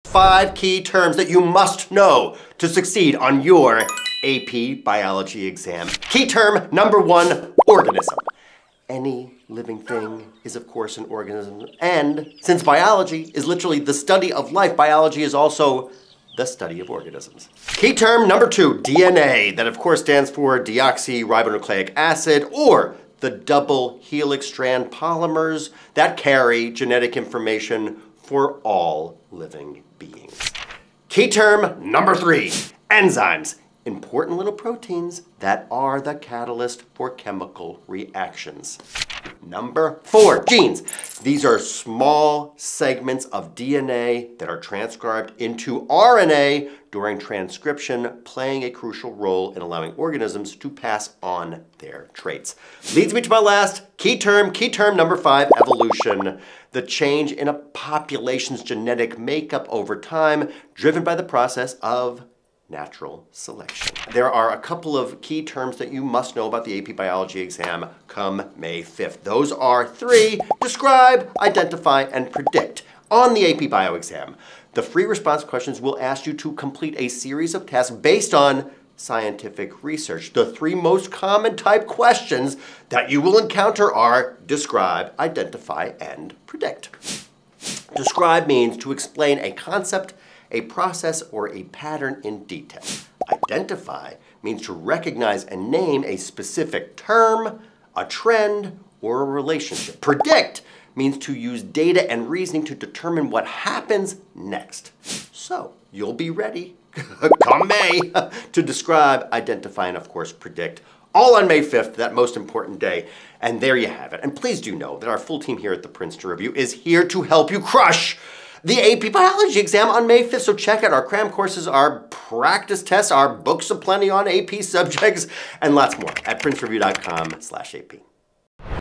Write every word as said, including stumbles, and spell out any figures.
five key terms that you must know to succeed on your A P biology exam. Key term number one, organism. Any living thing is, of course, an organism. And since biology is literally the study of life, biology is also the study of organisms. Key term number two, D N A. That, of course, stands for deoxyribonucleic acid, or the double helix strand polymers that carry genetic information for all living beings. Key term number three, enzymes. Important little proteins that are the catalyst for chemical reactions. Number four, genes. These are small segments of D N A that are transcribed into R N A during transcription, playing a crucial role in allowing organisms to pass on their traits. Leads me to my last key term, key term number five, evolution. The change in a population's genetic makeup over time, driven by the process of natural selection. There are a couple of key terms that you must know about the A P Biology exam come May fifth. Those are three: describe, identify, and predict. On the A P Bio exam, the free response questions will ask you to complete a series of tasks based on scientific research. The three most common type questions that you will encounter are describe, identify, and predict. Describe means to explain a concept, a process, or a pattern in detail. Identify means to recognize and name a specific term, a trend, or a relationship. Predict means to use data and reasoning to determine what happens next. So, you'll be ready, come May, to describe, identify, and of course predict, all on May fifth, that most important day. And there you have it. And please do know that our full team here at the Princeton Review is here to help you crush the A P Biology exam on May fifth, so check out our cram courses, our practice tests, our books aplenty on A P subjects, and lots more at prince review dot com slash A P.